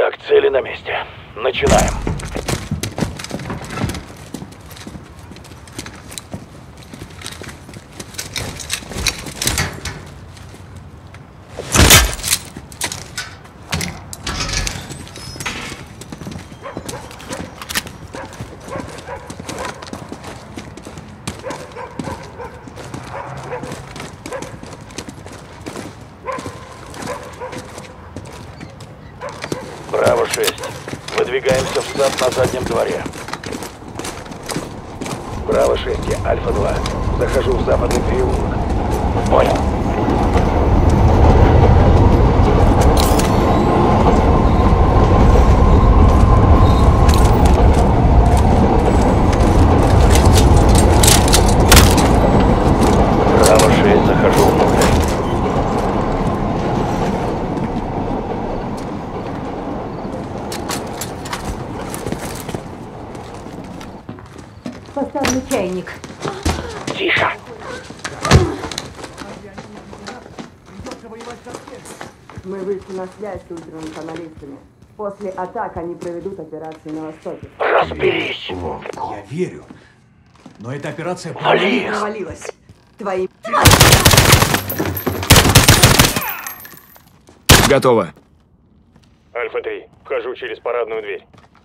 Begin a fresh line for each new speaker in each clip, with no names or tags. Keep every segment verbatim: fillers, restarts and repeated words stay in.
Так, цели на месте. Начинаем. Браво шесть. Выдвигаемся в сад на заднем дворе. Браво шесть, я Альфа два. Захожу в западный переулок. Понял. Браво шесть, захожу внутрь.
Поставлю чайник.
Тихо.
Мы вышли на связь с ультранационалистами. После атак они проведут операции на Востоке.
Разберись.
Я верю. Но эта операция
Вали их.
Провалилась. Твои...
Готово.
Альфа три. Вхожу через парадную дверь.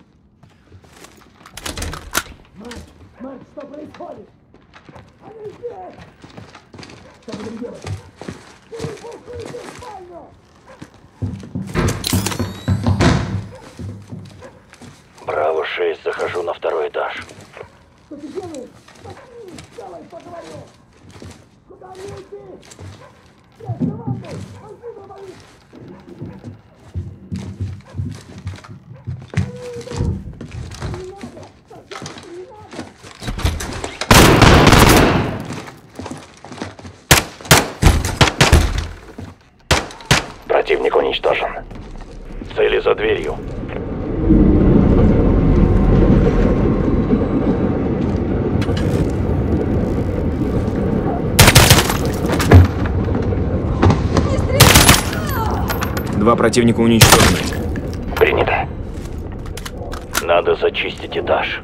Марк, что происходит? Они здесь! Что будем делать? Перепустите в спальню!
Браво шесть, захожу на второй этаж.
Что ты делаешь? Пошли, давай поговорю! Куда мне идти? Я за вами! Пошли, провали! Не надо! Пожалуйста, не надо!
Противник уничтожен. Цели за дверью.
Два противника уничтожены.
Принято. Надо зачистить этаж.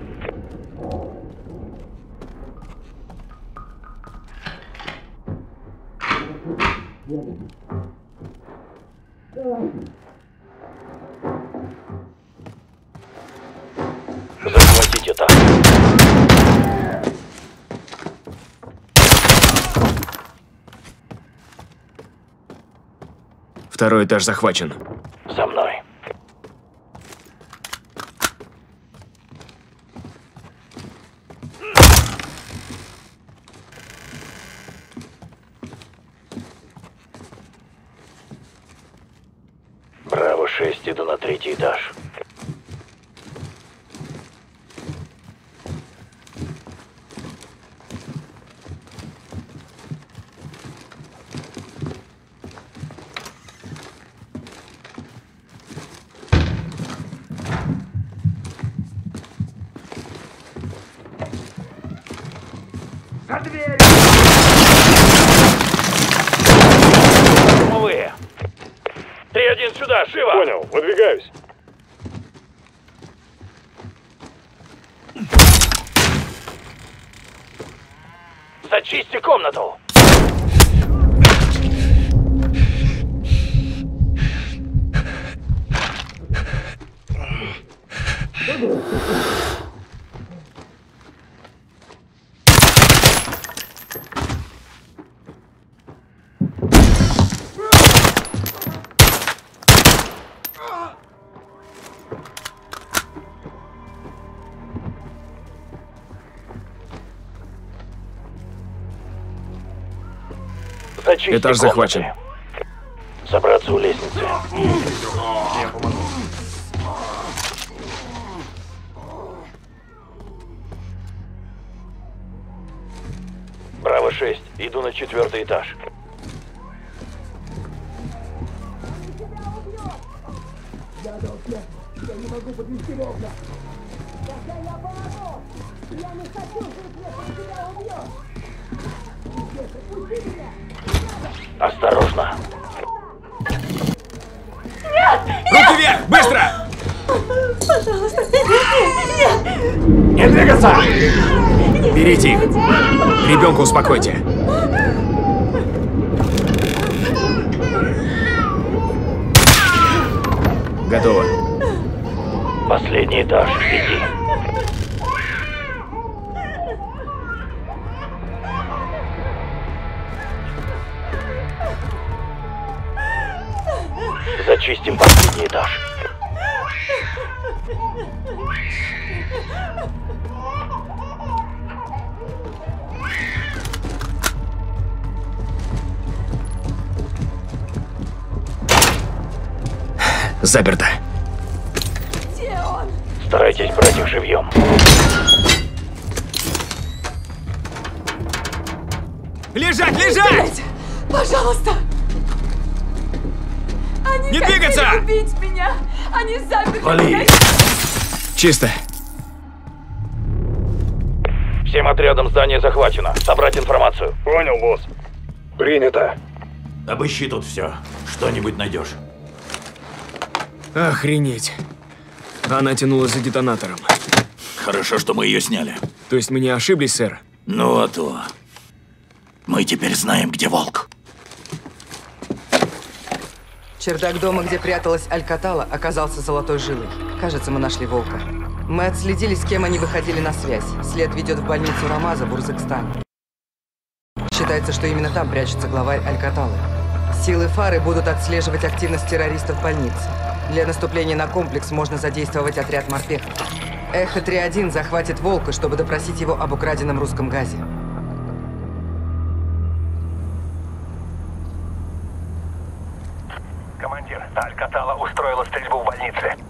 Захватить этаж.
Второй этаж захвачен.
За мной. Браво шесть, иду на третий этаж.
За дверь!
Штурмовые. три один сюда, живо!
Понял, выдвигаюсь.
Зачисти комнату! Зачисти
Этаж
комнаты.
захвачен.
Собраться у лестницы.
Я помогу.
Браво шесть, иду на четвертый этаж.
Я дал всех! Я не могу подвести в окна! Тогда я помогу! Я не хочу, чтобы если тебя убьет! Пусти меня!
Осторожно.
Руки вверх! Быстро!
Не двигаться!
Берите их. Ребенка успокойте. Готово.
Последний этаж, иди. Зачистим последний этаж.
Заперто.
Где он?
Старайтесь брать их живьем.
Лежать, лежать!
Блядь! Пожалуйста! Они
Не
хотели
двигаться!
убить меня! Они заперли
Вали!
меня!
Чисто.
Всем отрядам здание захвачено. Собрать информацию.
Понял, босс.
Принято.
Обыщи тут все. Что-нибудь найдешь.
Охренеть. Она тянулась за детонатором.
Хорошо, что мы ее сняли.
То есть мы не ошиблись, сэр?
Ну а то. Мы теперь знаем, где волк.
Чердак дома, где пряталась Алькатала, оказался золотой жилой. Кажется, мы нашли волка. Мы отследили, с кем они выходили на связь. След ведет в больницу Рамаза в Урзакстане. Считается, что именно там прячется главарь Алькаталы. Силы Фары будут отслеживать активность террористов в больнице. Для наступления на комплекс можно задействовать отряд морпехов. Эхо три один захватит волка, чтобы допросить его об украденном русском газе.
Командир, Алькатала устроила стрельбу в больнице.